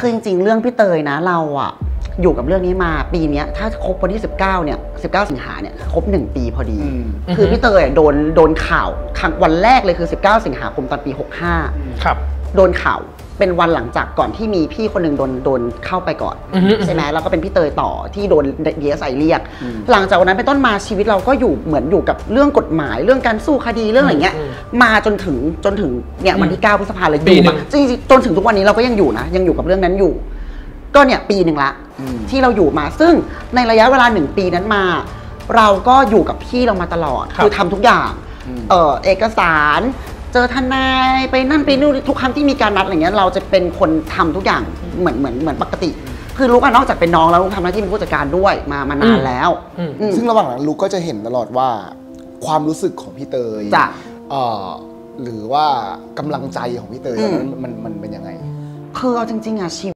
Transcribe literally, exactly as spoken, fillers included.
คือจริงๆเรื่องพี่เตยนะเราอะอยู่กับเรื่องนี้มาปีนี้ถ้าครบวันที่สิบเก้าเนี่ยสิบเก้าสิงหาเนี่ยครบหนึ่งปีพอดีคือพี่เตยโดนโดนข่าวครั้งวันแรกเลยคือสิบเก้าสิงหาคมตอนปีหกห้าครับโดนข่าวเป็นวันหลังจากก่อนที่มีพี่คนหนึ่งโดนโดนเข้าไปก่อนใช่ไหมแล้วก็เป็นพี่เตยต่อที่โดนดีเอสไอเรียกหลังจากวันนั้นเป็นต้นมาชีวิตเราก็อยู่เหมือนอยู่กับเรื่องกฎหมายเรื่องการสู้คดีเรื่องอะไรเงี้ยมาจนถึงจนถึงเนี่ยวันที่เก้าพฤษภาคมเลยอยู่มาจริงๆจนถึงทุกวันนี้เราก็ยังอยู่นะยังอยู่กับเรื่องนั้นอยู่ก็เนี่ยปีหนึ่งละที่เราอยู่มาซึ่งในระยะเวลาหนึ่งปีนั้นมาเราก็อยู่กับพี่เรามาตลอดคือทำทุกอย่างเออเอกสารเจอทนายไปนั่นไปนู่นทุกครั้งที่มีการนัดอะไรเงี้ยเราจะเป็นคนทำทุกอย่างเหมือนเหมือนเหมือนปกติคือลูกนอกจากเป็นน้องแล้วลูกทำหน้าที่เป็นผู้จัดการด้วยมามานานแล้วซึ่งระหว่างนั้นลูกก็จะเห็นตลอดว่าความรู้สึกของพี่เตยหรือว่ากำลังใจของพี่เตยมันมันเป็นยังไงคือเอาจริงๆอ่ะชี